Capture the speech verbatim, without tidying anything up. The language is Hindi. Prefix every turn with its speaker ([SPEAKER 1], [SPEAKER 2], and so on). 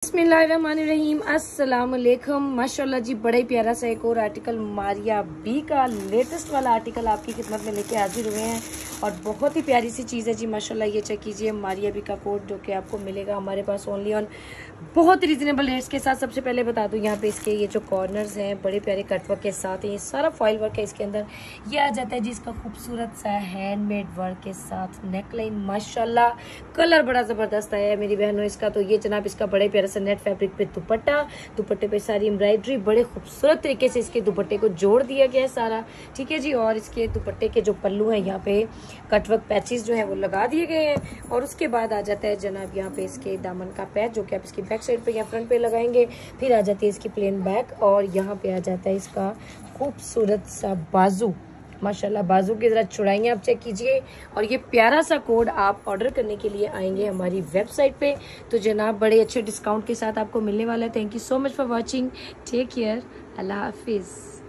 [SPEAKER 1] बिस्मिल्लाहिर्रहमानिर्रहीम, अस्सलाम वालेकुम। माशाल्लाह जी, बड़ा ही प्यारा सा एक और आर्टिकल मारिया बी का लेटेस्ट वाला आर्टिकल आपकी खिदमत में लेके हाजिर हुए हैं और बहुत ही प्यारी सी चीज़ है जी माशाल्लाह। ये चेक कीजिए, मारिया बी का कोड जो कि आपको मिलेगा हमारे पास ओनली ऑन बहुत रीजनेबल रेट्स के साथ। सबसे पहले बता दूं, यहाँ पे इसके ये जो कॉर्नर्स हैं बड़े प्यारे कटवर्क के साथ हैं। ये सारा फॉइल वर्क है इसके अंदर। ये आ जाता है जी इसका खूबसूरत सा हैंडमेड वर्क के साथ नेकलाइन। माशाल्लाह कलर बड़ा जबरदस्त आया है मेरी बहनों इसका। तो ये जनाब इसका बड़े प्यारे से नेट फैब्रिक पे दुपट्टा, दुपट्टे पे सारी एम्ब्रॉयडरी, बड़े खूबसूरत तरीके से इसके दुपट्टे को जोड़ दिया गया है सारा, ठीक है जी। और इसके दुपट्टे के जो पल्लू हैं यहाँ पे कटवर्क पैचेस जो है वो लगा दिए गए हैं। और उसके बाद आ जाता है जनाब यहाँ पे इसके दामन का पैच जो कि आप इसकी बैक साइड पे या फ्रंट पे लगाएंगे। फिर आ जाती है इसकी प्लेन बैक और यहाँ पे आ जाता है इसका खूबसूरत सा बाजू। माशाल्लाह बाजू की जरा चौड़ाई आप चेक कीजिए। और ये प्यारा सा कोड आप ऑर्डर करने के लिए आएंगे हमारी वेबसाइट पे तो जनाब बड़े अच्छे डिस्काउंट के साथ आपको मिलने वाला है। Thank you so much for watching, take care, अल्लाह हाफिज।